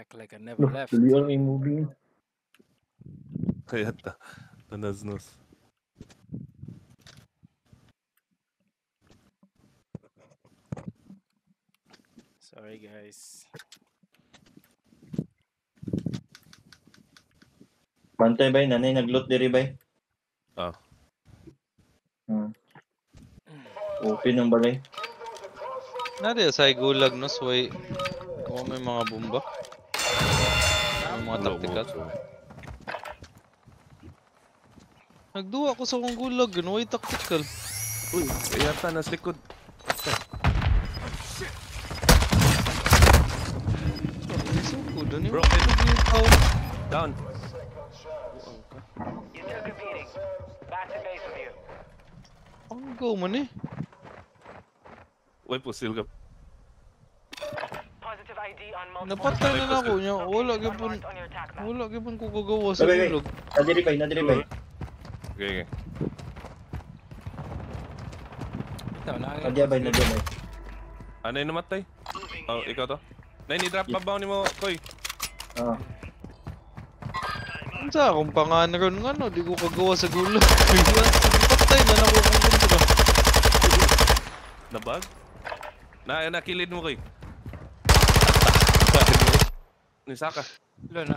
Act like I never left. Tuloy ang yung movie. Kaya tanaznos. Sorry guys. Bantay bay, nanay nag-loot diri bay. Ah. Open ang balay. Nari sa gulag no sway. Kung may mga bomba. May mga tactical. Nagduwa ko sa kong gulag, no way tactical. Uy, yata nas likod. Bro, down. Ang go man eh. Uy, pusil ka. Napatay na ako niya. Wala gyapon ko gagawa sa Bay, gulag. Nadiri bay. Okay. Nadya bay. Ano yung namatay? Oh, ikaw to? Ni-drop pa ba ni mo, Koy? Unsa akong panganon nga no, di ko kagawa sa gulag. Patay na ako kung kontra. Nabag? Nakilid mo, Koy. Nisaka. Lo.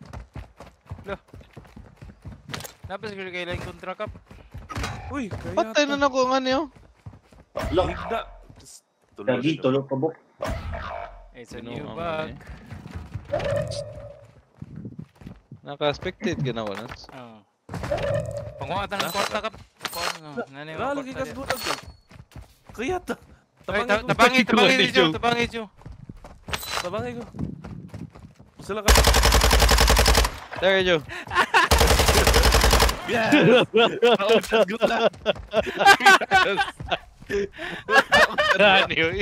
Napos ko kailan kontra kap. Uy, kaya Patay na ako nga niyo. Lock. Higda. Lagi tulog ka buk. It's a new bug. Naka-spectate ginawa na. Oh. Pangwata ng kwarta kap. Nanay mo. Lagi kas gulag ko. Kaya ta. Tabangin Jo. Tabangin ko. Sila ka. There you go. Yes! Gulag. Rani oy.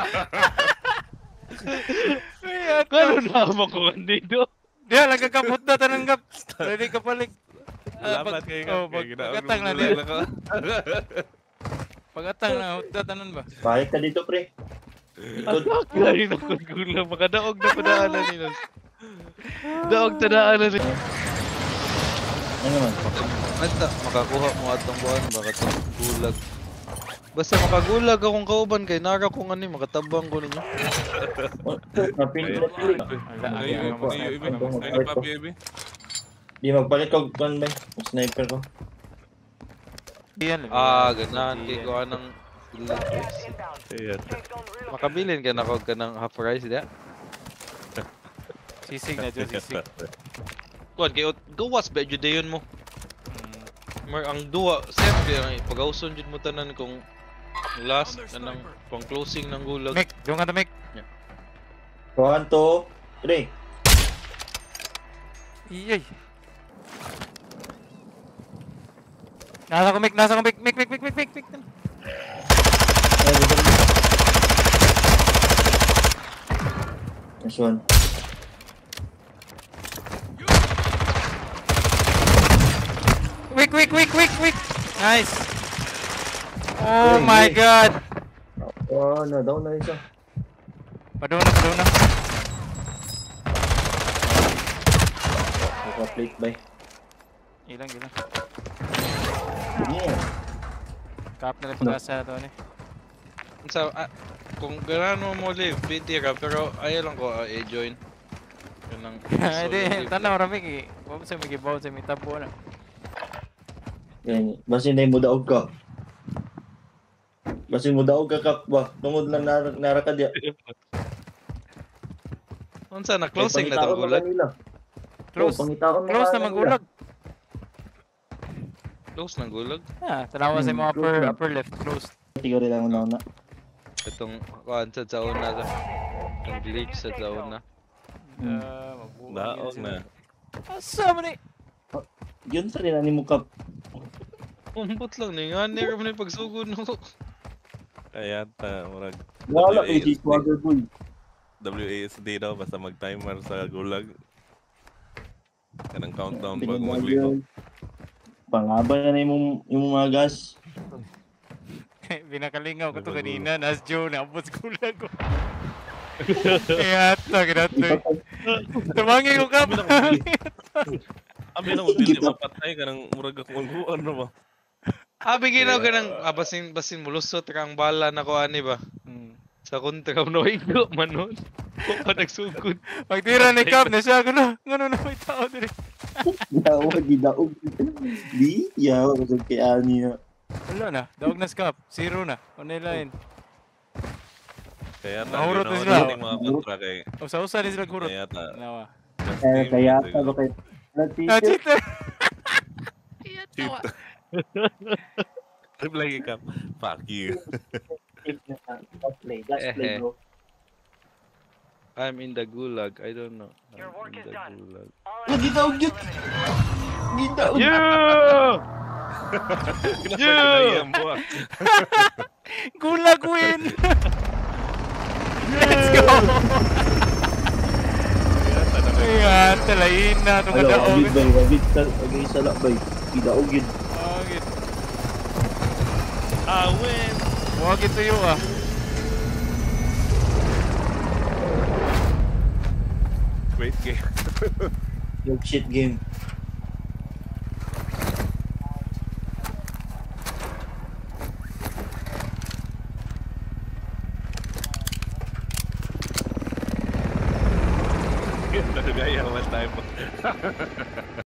Karon na ako dito. Dia nagkakapot na tanang kap. Ready ka balik. Lapat kayo ka. Pag-atang na dia. Pag-atang na hutda tanan ba? Balik ka dito pre. Lagi na ko gulang makadaog na padaanan nila. Daog tadaanan nila. Ano man? Basta makakuha mo atong buwan baka itong gulag. Basta makagulag akong kauban kay nara ko nga ni makatabang ko ninyo. Napindot pili. Di magpalit ko kan bay. Sniper ko. Ganahan kay ko anang gulag. Makabilin ka na ko kanang half rice dia. Sisig na Jo, sisig. Kuan kay gawas ba jud dayon mo. Mar ang duwa siyempre ang pag-auson jud mo tanan kung last anang pang closing ng gulag. Mick, doon ka ta Mick. 1, 2, 3. Iyay. Nasa ko Mick. Mick. This one. Quick. Nice. Oh my god. Oh, no, down na isa. Paduna. Naka-plate bay. Ilang. Yeah. Kap na rin pag-asa na to ni. Sa kung gano'n mo live, BT ka pero ayaw lang ko i-join. Yun lang. Hindi, tanaw ramig eh. Huwag sa magibaw sa mitabo na. Yan, basin na mo daog ka. Basin mo daog ka kap ba? Tungod lang nara ka diya. Unsa na closing na tong gulag? Close na magulag. Close ng gulag. Tanawa sa mga upper left close. Tigari lang una. Itong kuan sa una ta. Itong glitch sa una. Daog na. Asa man ni? Yun sa rin mo kap. Umbot lang ni nga ni kami pagsugod no. Kaya ta, murag. Wala kay di swagger boy. WASD daw basta mag-timer sa gulag. Kanang countdown pag magliko. Pangaban na yung mga gas. Binakalingaw ko to kanina, nas Joe na abot gulag ko. Kaya ito, kinatoy. Tumangi ko kap. Abi na mo dili mapatay ka ng murag akong ano ba? Ginaw ka ng basin mulusot kang bala na ko ani ba? Sa kontra no igo man nun. Ko pa nagsugod. Pagtira ni Kap na siya, gano'n na may tao dire. Gidaog. Di, yaw, kasi kaya niya. Wala na, daog na si Kap, 0 na, on the line. Kaya ta Mahurot na ginawa sila. nating mga kontra kay O sa usa ni sila gurot. kaya ta. Nawa. Kaya bakit? Ah, cheater! Cheat. Trip lagi ka. Fuck you. Just play, bro. I'm in the gulag. I don't know. I'm in the gulag. Gidaog yun! Gidaog! Yeah! Yeah! Gulag win! Let's go! Ayan, talayin na itong Hello, kadaog. agit bay, agit sa lakbay. Gidaog yun. Agit. Win! Huwag ito yun ah. Great game. Yung shit game. Gaya naman tayo.